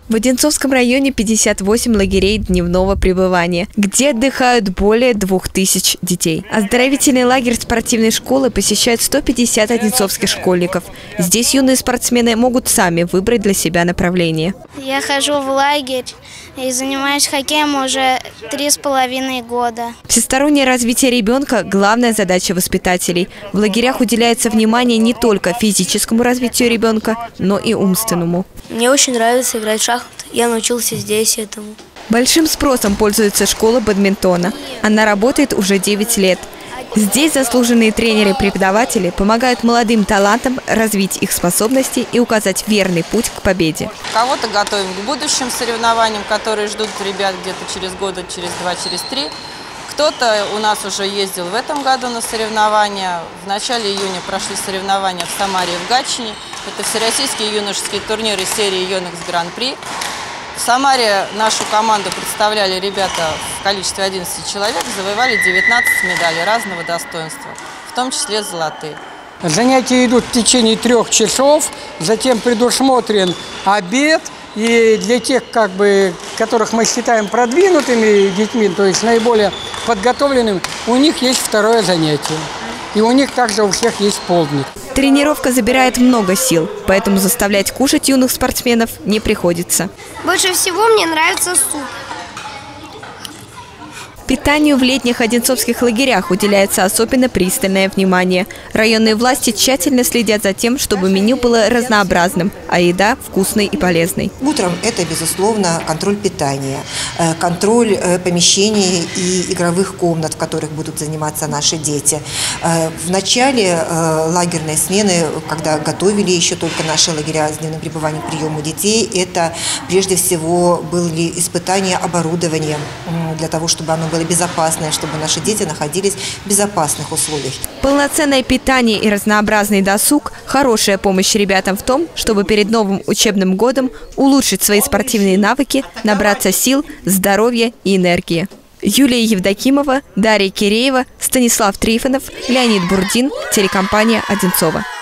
В Одинцовском районе 58 лагерей дневного пребывания, где отдыхают более 2000 детей. Оздоровительный лагерь спортивной школы посещают 150 одинцовских школьников. Здесь юные спортсмены могут сами выбрать для себя направление. Я хожу в лагерь и занимаюсь хоккеем уже 3,5 года. Всестороннее развитие ребенка – главная задача воспитателей. В лагерях уделяется внимание не только физическому развитию ребенка, но и умственному. Мне очень нравится играть в шахматы. Я научился здесь этому. Большим спросом пользуется школа бадминтона. Она работает уже 9 лет. Здесь заслуженные тренеры и преподаватели помогают молодым талантам развить их способности и указать верный путь к победе. Кого-то готовим к будущим соревнованиям, которые ждут ребят где-то через года, через 2, через 3. Кто-то у нас уже ездил в этом году на соревнования. В начале июня прошли соревнования в Самаре и в Гатчине. Это всероссийские юношеские турниры серии Yonex Гран-при. В Самаре нашу команду представляли ребята в количестве 11 человек, завоевали 19 медалей разного достоинства, в том числе золотые. Занятия идут в течение 3 часов, затем предусмотрен обед. И для тех, которых мы считаем продвинутыми детьми, то есть наиболее подготовленными, у них есть второе занятие. И у них также у всех есть полдник. Тренировка забирает много сил, поэтому заставлять кушать юных спортсменов не приходится. Больше всего мне нравится суп. Питанию в летних одинцовских лагерях уделяется особенно пристальное внимание. Районные власти тщательно следят за тем, чтобы меню было разнообразным, а еда вкусной и полезной. Утром это, безусловно, контроль питания, контроль помещений и игровых комнат, в которых будут заниматься наши дети. В начале лагерной смены, когда готовили еще только наши лагеря с дневным пребыванием к приему детей, это прежде всего были испытания оборудованием для того, чтобы оно было безопасное, чтобы наши дети находились в безопасных условиях. Полноценное питание и разнообразный досуг – хорошая помощь ребятам в том, чтобы перед новым учебным годом улучшить свои спортивные навыки, набраться сил, здоровья и энергии. Юлия Евдокимова, Дарья Киреева, Станислав Трифонов, Леонид Бурдин, телекомпания «Одинцово».